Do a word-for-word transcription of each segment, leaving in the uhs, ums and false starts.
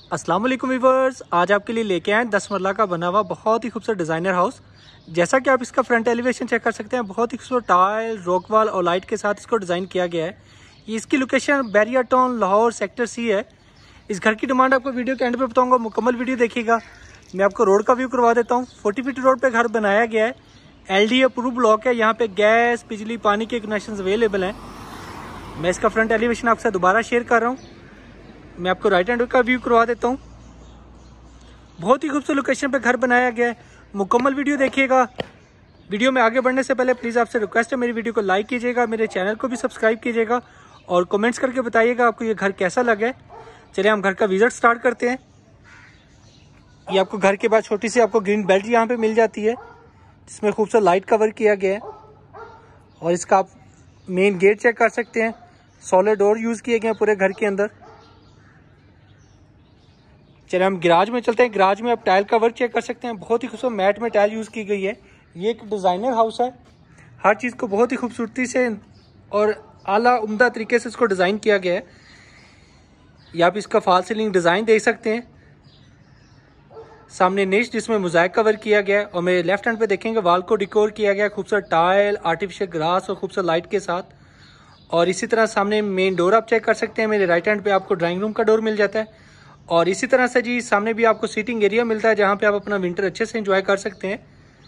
अस्सलाम वालेकुम व्यूअर्स, आज आपके लिए लेके आए दस मरला का बना हुआ बहुत ही खूबसूरत डिज़ाइनर हाउस। जैसा कि आप इसका फ्रंट एलिवेशन चेक कर सकते हैं, बहुत ही खूबसूरत टाइल, रॉक वॉल और लाइट के साथ इसको डिज़ाइन किया गया है। ये इसकी location Bahria town Lahore sector C है। इस घर की डिमांड आपको वीडियो के एंड पे बताऊंगा, मुकम्मल वीडियो देखिएगा। मैं आपको रोड का व्यू करवा देता हूँ। फोर्टी फीट रोड पे घर बनाया गया है, एल डी अप्रूव ब्लॉक है। यहाँ पे गैस, बिजली, पानी के कनेक्शन अवेलेबल हैं। मैं इसका फ्रंट एलिवेशन आपसे दोबारा शेयर कर रहा हूँ। मैं आपको राइट हैंड का व्यू करवा देता हूँ। बहुत ही खूबसूरत लोकेशन पे घर बनाया गया है, मुकम्मल वीडियो देखिएगा। वीडियो में आगे बढ़ने से पहले प्लीज़ आपसे रिक्वेस्ट है, मेरी वीडियो को लाइक कीजिएगा, मेरे चैनल को भी सब्सक्राइब कीजिएगा और कमेंट्स करके बताइएगा आपको ये घर कैसा लगा है। चलिए हम घर का विजिट स्टार्ट करते हैं। ये आपको घर के बाद छोटी सी आपको ग्रीन बेल्ट यहाँ पे मिल जाती है, जिसमें खूबसूरत लाइट कवर किया गया है। और इसका आप मेन गेट चेक कर सकते हैं, सॉलिड डोर यूज़ किए गए हैं पूरे घर के अंदर। चलिए हम गैराज में चलते हैं। गैराज में आप टाइल का वर्क चेक कर सकते हैं, बहुत ही खूबसूरत मैट में टाइल यूज़ की गई है। ये एक डिज़ाइनर हाउस है, हर चीज़ को बहुत ही खूबसूरती से और आला उम्दा तरीके से इसको डिज़ाइन किया गया है। ये आप इसका फॉल सीलिंग डिज़ाइन देख सकते हैं। सामने निश जिसमें मोज़ाइक कवर किया गया है और मेरे लेफ्ट हैंड पे देखेंगे वॉल को डिकोर किया गया है खूबसूरत टाइल, आर्टिफिशियल ग्रास और खूबसूरत लाइट के साथ। और इसी तरह सामने मेन डोर आप चेक कर सकते हैं। मेरे राइट हैंड पे आपको ड्राइंग रूम का डोर मिल जाता है। और इसी तरह से जी सामने भी आपको सीटिंग एरिया मिलता है, जहाँ पे आप अपना विंटर अच्छे से एंजॉय कर सकते हैं।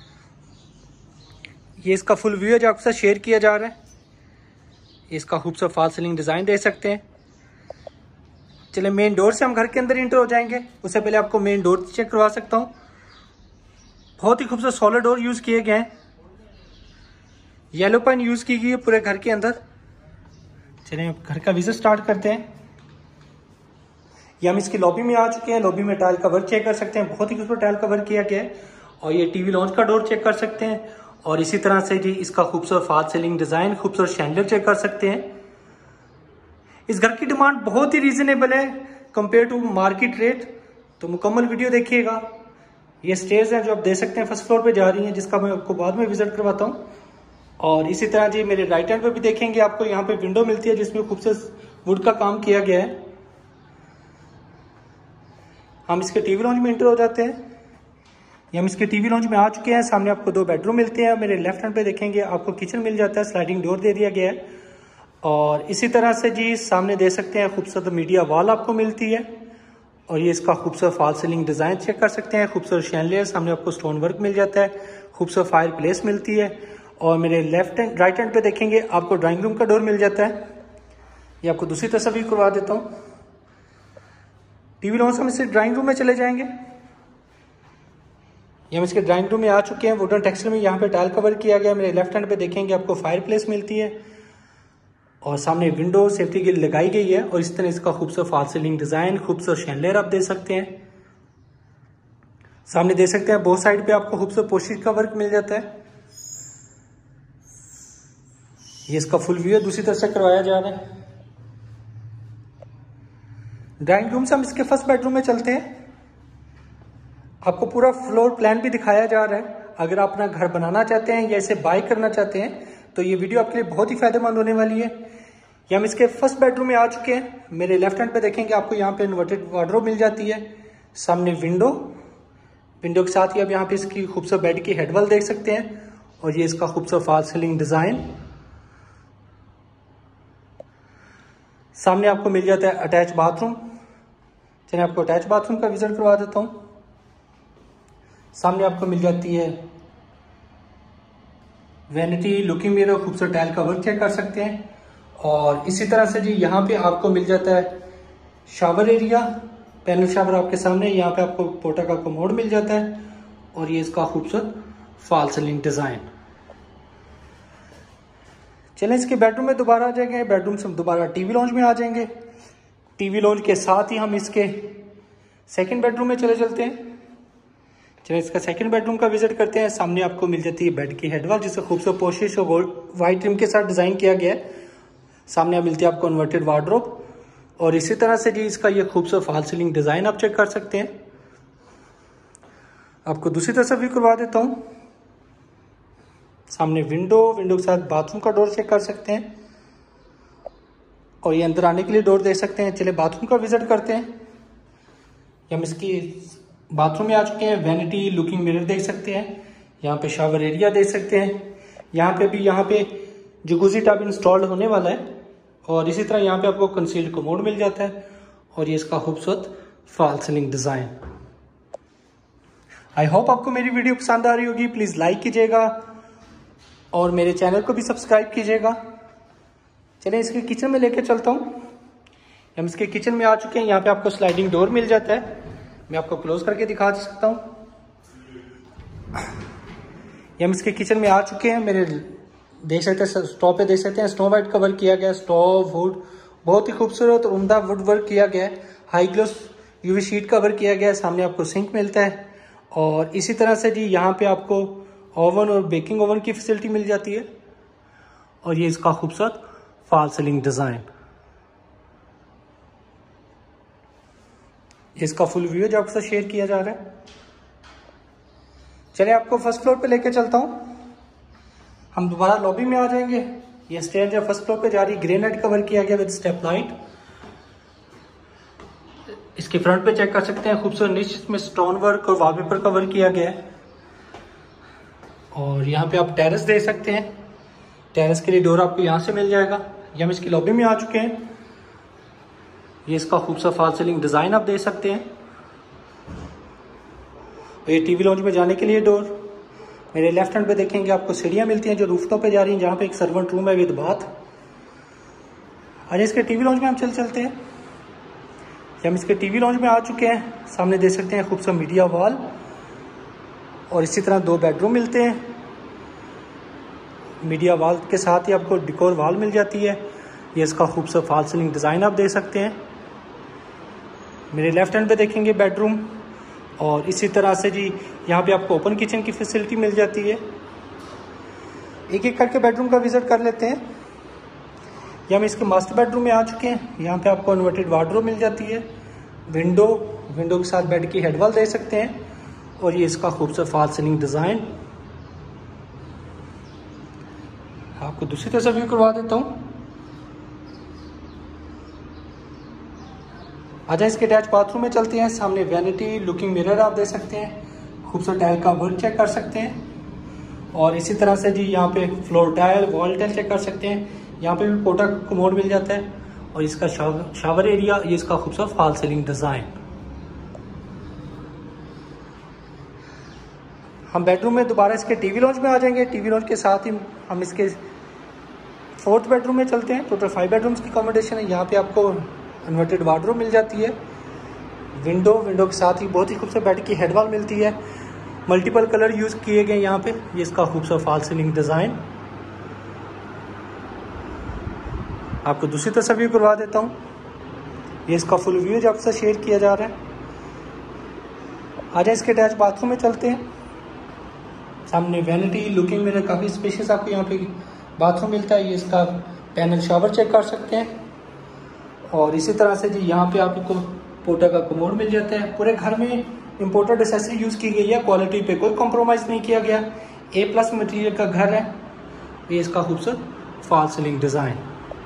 ये इसका फुल व्यू है जो आपके साथ शेयर किया जा रहा है। इसका खूबसूरत फॉल सीलिंग डिज़ाइन दे सकते हैं। चलिए मेन डोर से हम घर के अंदर इंटर हो जाएंगे। उससे पहले आपको मेन डोर चेक करवा सकता हूँ। बहुत ही खूबसूरत सॉलिड डोर यूज़ किए गए हैं, येलो पेन यूज़ की गई है पूरे घर के अंदर। चलिए घर का विजिट स्टार्ट करते हैं। ये हम इसकी लॉबी में आ चुके हैं। लॉबी में टाइल का वर्क चेक कर सकते हैं, बहुत ही खूबसूरत टाइल का वर्क किया गया है। और ये टीवी लॉन्च का डोर चेक कर सकते हैं। और इसी तरह से जी इसका खूबसूरत फॉल सीलिंग डिजाइन, खूबसूरत शैंडलियर चेक कर सकते हैं। इस घर की डिमांड बहुत ही रीजनेबल है कंपेयर टू मार्केट रेट, तो मुकम्मल वीडियो देखिएगा। ये स्टेयर्स हैं जो आप देख सकते हैं फर्स्ट फ्लोर पे जा रही हैं, जिसका मैं आपको बाद में विजिट करवाता हूँ। और इसी तरह जी मेरे राइट हैंड पे भी देखेंगे आपको यहाँ पे विंडो मिलती है, जिसमें खूबसूरत वुड का काम किया गया है। हम इसके टीवी लॉन्च में इंटर हो जाते हैं। ये हम इसके टीवी लॉन्च में आ चुके हैं। सामने आपको दो बेडरूम मिलते हैं। मेरे लेफ्ट हैंड पे देखेंगे आपको किचन मिल जाता है, स्लाइडिंग डोर दे दिया गया है। और इसी तरह से जी सामने दे सकते हैं खूबसूरत मीडिया वॉल आपको मिलती है। और ये इसका खूबसूरत फॉल सीलिंग डिजाइन चेक कर सकते हैं, खूबसूरत शैंडलियर, सामने आपको स्टोन वर्क मिल जाता है, खूबसूरत फायर प्लेस मिलती है। और मेरे लेफ्ट हैंड राइट हैंड पे देखेंगे आपको ड्राइंग रूम का डोर मिल जाता है। ये आपको दूसरी तस्वीर करवा देता हूँ। टीवी लॉन्च हम इससे ड्राइंग रूम में चले जाएंगे। ये हम इसके ड्राइंग रूम में आ चुके हैं। वुडन टेक्सचर में यहाँ पे टाइल कवर किया गया है। मेरे लेफ्ट हैंड पे देखेंगे आपको फायर प्लेस मिलती है और सामने विंडो सेफ्टी के लिए लगाई गई है। और इस तरह इसका खूबसूरत फॉल सीलिंग डिजाइन, खूबसूरत शैंडलियर आप दे सकते हैं। सामने दे सकते हैं बोथ साइड पे आपको खूबसूरत पोस्टर का वर्क मिल जाता है। ये इसका फुल व्यू दूसरी तरफ से करवाया जा रहा है। ड्राइंग रूम से हम इसके फर्स्ट बेडरूम में चलते हैं। आपको पूरा फ्लोर प्लान भी दिखाया जा रहा है। अगर आप अपना घर बनाना चाहते हैं या इसे बाय करना चाहते हैं तो ये वीडियो आपके लिए बहुत ही फायदेमंद होने वाली है। ये हम इसके फर्स्ट बेडरूम में आ चुके हैं। मेरे लेफ्ट हैंड पे देखेंगे आपको यहाँ पे इन्वर्टेड वार्डरोब मिल जाती है। सामने विंडो विंडो के साथ ही आप यहाँ पे इसकी खूबसूरत बेड की हेडवॉल देख सकते हैं। और ये इसका खूबसूरत फॉल सीलिंग डिजाइन। सामने आपको मिल जाता है अटैच बाथरूम। चलिए आपको अटैच बाथरूम का विजिट करवा देता हूँ। सामने आपको मिल जाती है वैनिटी, लुकिंग मिरर, खूबसूरत टाइल का वर्क चेक कर सकते हैं। और इसी तरह से जी यहाँ पे आपको मिल जाता है शावर एरिया, पैनल शावर आपके सामने। यहाँ पे आपको पोटा का कमोड मिल जाता है। और ये इसका खूबसूरत फॉल सीलिंग डिजाइन। चलें इसके बेडरूम में दोबारा आ जाएंगे। बेडरूम से दोबारा टीवी लॉन्च में आ जाएंगे। टीवी लॉन्च के साथ ही हम इसके सेकंड बेडरूम में चले चलते हैं। चलिए इसका सेकंड बेडरूम का विजिट करते हैं। सामने आपको मिल जाती है बेड की हेडवॉल, जिसका खूबसूरत पोशिश और गोल्ड व्हाइट ट्रिम के साथ डिजाइन किया गया है। सामने मिलती है आपको इन्वर्टेड वार्डरोब। और इसी तरह से जी इसका ये खूबसूरत फॉल सीलिंग डिजाइन आप चेक कर सकते हैं। आपको दूसरी तरफ से भी करवा देता हूँ। सामने विंडो विंडो के साथ बाथरूम का डोर चेक कर सकते हैं। और ये अंदर आने के लिए डोर दे सकते हैं। चलिए बाथरूम का विजिट करते हैं। हम इसकी बाथरूम में आ चुके हैं। वैनिटी लुकिंग मिरर देख सकते हैं, यहाँ पे शावर एरिया देख सकते हैं, यहाँ पे भी यहाँ पे जकूजी टब इंस्टॉल्ड होने वाला है। और इसी तरह यहाँ पे आपको कंसील्ड कमोड मिल जाता है और ये इसका खूबसूरत fall ceiling design. I hope आपको मेरी वीडियो पसंद आ रही होगी। प्लीज लाइक कीजिएगा और मेरे चैनल को भी सब्सक्राइब कीजिएगा। चलिए इसके किचन में लेके चलता हूँ। हम इसके किचन में आ चुके हैं। यहाँ पे आपको स्लाइडिंग डोर मिल जाता है, मैं आपको क्लोज करके दिखा सकता हूँ। हम इसके किचन में आ चुके हैं। मेरे देख सकते हैं स्टोव पे देख सकते हैं स्नो वाइट कवर किया गया। स्टोव वुड बहुत ही खूबसूरत और उम्दा वुड वर्क किया गया है। High gloss UV sheet cover किया गया है। सामने आपको सिंक मिलता है और इसी तरह से जी यहाँ पे आपको ओवन और बेकिंग ओवन की फैसिलिटी मिल जाती है। और ये इसका खूबसूरत फॉल सीलिंग डिजाइन, इसका फुल व्यू जो आपके साथ शेयर किया जा रहा है। चलिए आपको फर्स्ट फ्लोर पे लेके चलता हूँ। हम दोबारा लॉबी में आ जाएंगे। ये स्टेयर जो फर्स्ट फ्लोर पे जा रही ग्रेनाइट कवर किया गया विद स्टेप लाइट। इसके फ्रंट पे चेक कर सकते हैं खूबसूरत निच में स्टोन वर्क और वॉलपेपर का वर्क किया गया है। और यहाँ पे आप टेरेस देख सकते हैं। टेरेस के लिए डोर आपको यहाँ से मिल जाएगा। ये हम इसकी लॉबी में आ चुके हैं। ये इसका खूबसूरत फॉल सीलिंग डिजाइन आप देख सकते हैं। और ये टीवी लॉन्च में जाने के लिए डोर। मेरे लेफ्ट हैंड पे देखेंगे आपको सीढ़ियां मिलती हैं जो रूफटॉप पे जा रही हैं, जहाँ पे एक सर्वेंट रूम है विद बाथ। आज इसके टीवी लॉन्च में हम चल चलते हैं। हम इसके टीवी लॉन्च में आ चुके हैं। सामने देख सकते हैं खूबसूरत मीडिया वॉल और इसी तरह दो बेडरूम मिलते हैं। मीडिया वॉल के साथ ही आपको डिकोर वॉल मिल जाती है। ये इसका खूबसूरत फॉल सीलिंग डिजाइन आप देख सकते हैं। मेरे लेफ्ट हैंड पे देखेंगे बेडरूम और इसी तरह से जी यहाँ पे आपको ओपन किचन की फैसिलिटी मिल जाती है। एक एक करके बेडरूम का विजिट कर लेते हैं। ये हम इसके मास्टर बेडरूम में आ चुके हैं। यहाँ पे आपको इन्वर्टेड वार्डरोब मिल जाती है। विंडो विंडो के साथ बेड की हेडवॉल दे सकते हैं और ये इसका खूबसूरत फॉल सीलिंग डिजाइन। आपको दूसरी तरफ से व्यू करवा देता हूँ। आजा इसके अटैच बाथरूम में चलते हैं। सामने वैनिटी लुकिंग मिरर आप देख सकते हैं। खूबसूरत टाइल का वर्क चेक कर सकते हैं और इसी तरह से जी यहाँ पे floor tile wall tile check कर सकते हैं। यहाँ पे भी पोटा कमोड मिल जाता है और इसका शावर, शावर एरिया, ये इसका खूबसूरत फॉल सीलिंग डिजाइन। हम बेडरूम में दोबारा इसके टीवी लॉन्च में आ जाएंगे। टीवी लॉन्च के साथ ही हम इसके फोर्थ बेडरूम में चलते हैं। टोटल फाइव बेडरूम्स की अकोमोडेशन है। यहाँ पे आपको इन्वर्टेड वार्डरोब मिल जाती है। विंडो विंडो के साथ ही बहुत ही खूबसूरत बेड की हेडवॉल मिलती है। मल्टीपल कलर यूज किए गए यहाँ पे। ये इसका खूबसूरत फॉल सीलिंग डिजाइन। आपको दूसरी तरफ से व्यू करवा देता हूँ। ये इसका फुल व्यू जो आपसे शेयर किया जा रहा है। आजा इसके अटैच बाथरूम में चलते हैं। सामने वैनिटी लुकिंग मिरर काफी स्पेशियस आपको यहाँ पे बाथरूम मिलता है। ये इसका पैनल शावर चेक कर सकते हैं और इसी तरह से जी यहाँ पे आपको पोटा का कमोड मिल जाता है। पूरे घर में इम्पोर्टेड एक्सेसरी यूज की गई है। क्वालिटी पे कोई कॉम्प्रोमाइज नहीं किया गया। ए प्लस मटेरियल का घर है। ये इसका खूबसूरत फॉल सीलिंग डिजाइन।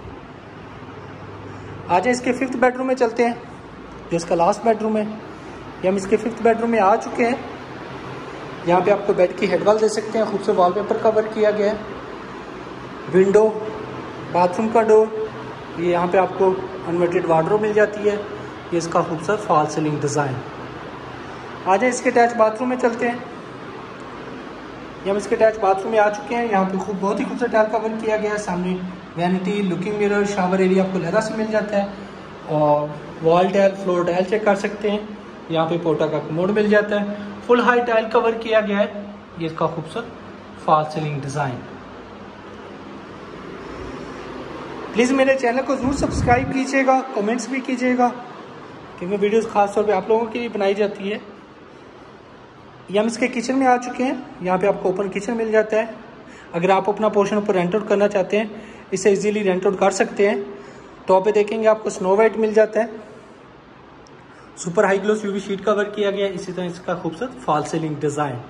आज इसके फिफ्थ बेडरूम में चलते हैं जो इसका लास्ट बेडरूम है। ये हम इसके फिफ्थ बेडरूम में आ चुके हैं। यहाँ पे आपको बेड की हेडवॉल दे सकते हैं। खूबसूरत वॉलपेपर का वर्क किया गया है। विंडो बाथरूम का डोर, ये यहाँ पे आपको इन्वर्टेड वार्डरोब मिल जाती है। ये इसका खूबसूरत फॉल सीलिंग डिजाइन। आज इसके अटैच बाथरूम में चलते हैं। ये हम इसके अटैच बाथरूम में आ चुके हैं। यहाँ पे खूब बहुत ही खूबसूरत टाइल का वर्क किया गया है। सामने vanity looking mirror shower area आपको लहरा से मिल जाता है और wall tile floor tile check कर सकते हैं। यहाँ पे पोटा का कमोड मिल जाता है। फुल हाई टाइल का वर्क किया गया है। ये इसका खूबसूरत फॉल सीलिंग डिजाइन। प्लीज़ मेरे चैनल को जरूर सब्सक्राइब कीजिएगा, कमेंट्स भी कीजिएगा क्योंकि वीडियोस खास तौर पे आप लोगों के लिए बनाई जाती है। ये हम इसके किचन में आ चुके हैं। यहाँ पे आपको ओपन किचन मिल जाता है। अगर आप अपना पोर्शन ऊपर रेंट आउट करना चाहते हैं, इसे इजीली रेंट आउट कर सकते हैं। टॉप पे देखेंगे आपको स्नो वाइट मिल जाता है। Super high gloss UV sheet का वर्क किया गया है। इसी तरह इसका खूबसूरत fall ceiling design.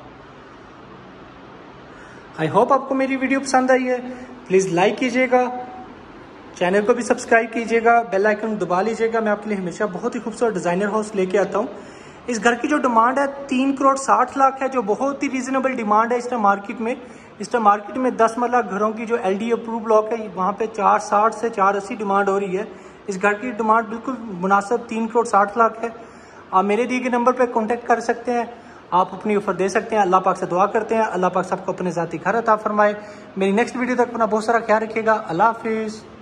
I hope आपको मेरी वीडियो पसंद आई है। प्लीज़ लाइक कीजिएगा, चैनल को भी सब्सक्राइब कीजिएगा, बेल आइकन दबा लीजिएगा। मैं आपके लिए हमेशा बहुत ही खूबसूरत डिजाइनर हाउस लेके आता हूँ। इस घर की जो डिमांड है तीन करोड़ साठ लाख है, जो बहुत ही रीजनेबल डिमांड है इस टाइम मार्केट में। इस टाइम मार्केट में दस मरला घरों की जो एल डी अप्रूव ब्लॉक है वहाँ पे चार साठ से चार अस्सी डिमांड हो रही है। इस घर की डिमांड बिल्कुल मुनासिब तीन करोड़ साठ लाख है। आप मेरे दिए गए नंबर पर कॉन्टैक्ट कर सकते हैं, आप अपनी ऑफर दे सकते हैं। अल्लाह पाक से दुआ करते हैं अल्लाह पाक सबको अपने ज़ाती घर अता फरमाए। मेरी नेक्स्ट वीडियो तक अपना बहुत सारा ख्याल रखिएगा। अल्लाह हाफिज़।